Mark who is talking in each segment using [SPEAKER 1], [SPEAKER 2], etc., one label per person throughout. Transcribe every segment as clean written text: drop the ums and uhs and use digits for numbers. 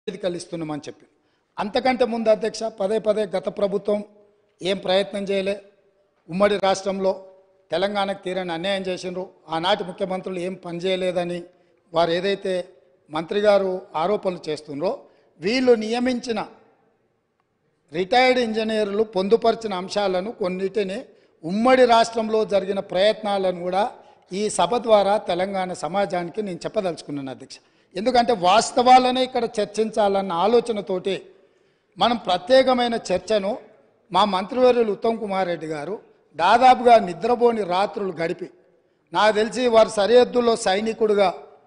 [SPEAKER 1] నివేదికలు ఇస్తున్నామని చెప్పి అంతకంటే ముందు అధ్యక్ష పదే పదే గత ప్రభుత్వం ఏం ప్రయత్నం చేయలే ఉమ్మడి రాష్ట్రంలో తెలంగాణకు తీరని అన్యాయం చేసిండ్రు ఆనాటి ముఖ్యమంత్రులు ఏం పని చేయలేదని వారు ఏదైతే మంత్రి గారు ఆరోపణలు చేస్తుండ్రో వీళ్ళు నియమించిన రిటైర్డ్ ఇంజనీర్లు పొందుపరిచిన అంశాలను కొన్నిటిని ఉమ్మడి రాష్ట్రంలో జరిగిన ప్రయత్నాలను కూడా ఈ సభ ద్వారా తెలంగాణ సమాజానికి నేను చెప్పదలుచుకున్నాను అధ్యక్ష. ఎందుకంటే వాస్తవాలనే ఇక్కడ చర్చించాలన్న ఆలోచనతోటి మనం ప్రత్యేకమైన చర్చను మా మంత్రివర్యులు ఉత్తమ్ కుమార్ రెడ్డి గారు దాదాపుగా నిద్రపోని రాత్రులు గడిపి నాకు తెలిసి వారు సరిహద్దుల్లో సైనికుడుగా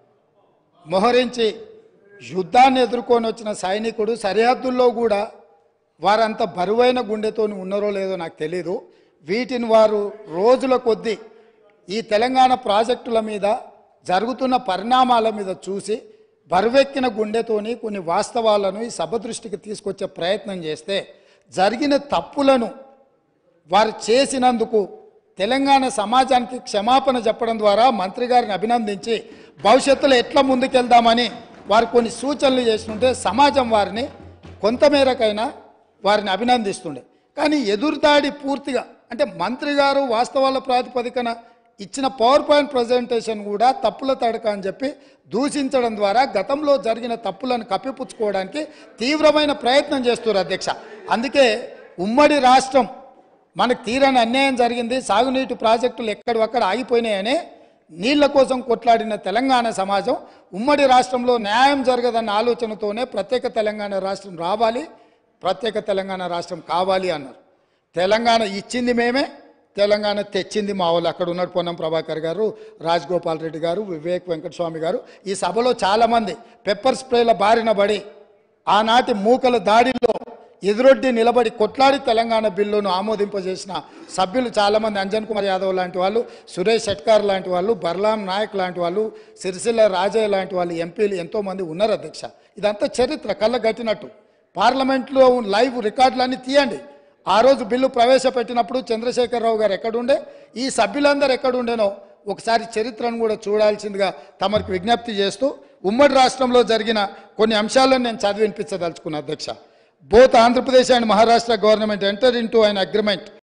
[SPEAKER 1] మోహరించి యుద్ధాన్ని ఎదుర్కొని వచ్చిన సైనికుడు సరిహద్దుల్లో కూడా వారంత బరువైన గుండెతోని ఉన్నారో లేదో నాకు తెలీదు. వీటిని వారు రోజుల కొద్దీ ఈ తెలంగాణ ప్రాజెక్టుల మీద జరుగుతున్న పరిణామాల మీద చూసి బరువెక్కిన గుండెతోని కొన్ని వాస్తవాలను ఈ సభ దృష్టికి తీసుకొచ్చే ప్రయత్నం చేస్తే జరిగిన తప్పులను వారు చేసినందుకు తెలంగాణ సమాజానికి క్షమాపణ చెప్పడం ద్వారా మంత్రి గారిని అభినందించి భవిష్యత్తులో ఎట్లా ముందుకెళ్దామని వారు కొన్ని సూచనలు చేస్తుంటే సమాజం వారిని కొంతమేరకైనా వారిని అభినందిస్తుండే. కానీ ఎదురుదాడి పూర్తిగా అంటే మంత్రి గారు వాస్తవాల ప్రాతిపదికన ఇచ్చిన పవర్ పాయింట్ ప్రజెంటేషన్ కూడా తప్పుల తడక అని చెప్పి దూషించడం ద్వారా గతంలో జరిగిన తప్పులను కప్పిపుచ్చుకోవడానికి తీవ్రమైన ప్రయత్నం చేస్తున్నారు అధ్యక్ష. అందుకే ఉమ్మడి రాష్ట్రం మనకు తీరని అన్యాయం జరిగింది, సాగునీటి ప్రాజెక్టులు ఎక్కడొక్కడ ఆగిపోయినాయనే నీళ్ల కోసం కొట్లాడిన తెలంగాణ సమాజం ఉమ్మడి రాష్ట్రంలో న్యాయం జరగదన్న ఆలోచనతోనే ప్రత్యేక తెలంగాణ రాష్ట్రం రావాలి, ప్రత్యేక తెలంగాణ రాష్ట్రం కావాలి అన్నారు. తెలంగాణ ఇచ్చింది మేమే, తెలంగాణ తెచ్చింది మా వాళ్ళు. అక్కడ ఉన్నాడు పొన్నం ప్రభాకర్ గారు, రాజగోపాల్ రెడ్డి గారు, వివేక్ వెంకటస్వామి గారు. ఈ సభలో చాలామంది పెప్పర్ స్ప్రేల బారిన పడి ఆనాటి మూకల దాడిలో ఎదురొడ్డి నిలబడి కొట్లాడి తెలంగాణ బిల్లును ఆమోదింపజేసిన సభ్యులు చాలామంది, అంజన్ కుమార్ యాదవ్ లాంటి వాళ్ళు, సురేష్ షెట్కార్ లాంటి వాళ్ళు, బర్లాం నాయక్ లాంటి వాళ్ళు, సిరిసిల్ల రాజయ్య లాంటి వాళ్ళు ఎంపీలు ఎంతోమంది ఉన్నారు అధ్యక్ష. ఇదంతా చరిత్ర కళ్ళగట్టినట్టు. పార్లమెంట్లో లైవ్ రికార్డులన్నీ తీయండి. ఆ రోజు బిల్లు ప్రవేశపెట్టినప్పుడు చంద్రశేఖరరావు గారు ఎక్కడుండే, ఈ సభ్యులందరూ ఎక్కడుండేనో ఒకసారి చరిత్రను కూడా చూడాల్సిందిగా తమకు విజ్ఞప్తి చేస్తూ ఉమ్మడి రాష్ట్రంలో జరిగిన కొన్ని అంశాలను నేను చదివినిపించదలుచుకున్నా అధ్యక్ష. Both Andhra Pradesh and Maharashtra government entered into an agreement